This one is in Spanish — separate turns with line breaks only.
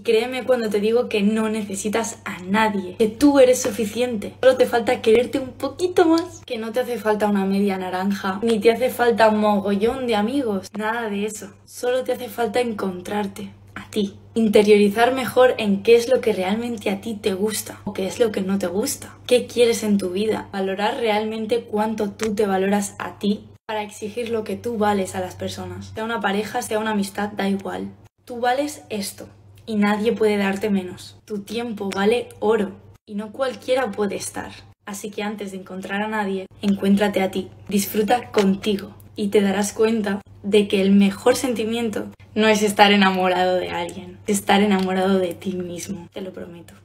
créeme cuando te digo que no necesitas a nadie, que tú eres suficiente. Solo te falta quererte un poquito más, que no te hace falta una media naranja, ni te hace falta un mogollón de amigos, nada de eso. Solo te hace falta encontrarte a ti, interiorizar mejor en qué es lo que realmente a ti te gusta o qué es lo que no te gusta, qué quieres en tu vida, valorar realmente cuánto tú te valoras a ti para exigir lo que tú vales a las personas. Sea una pareja, sea una amistad, da igual. Tú vales esto y nadie puede darte menos. Tu tiempo vale oro y no cualquiera puede estar. Así que antes de encontrar a nadie, encuéntrate a ti, disfruta contigo y te darás cuenta de que el mejor sentimiento no es estar enamorado de alguien, es estar enamorado de ti mismo, te lo prometo.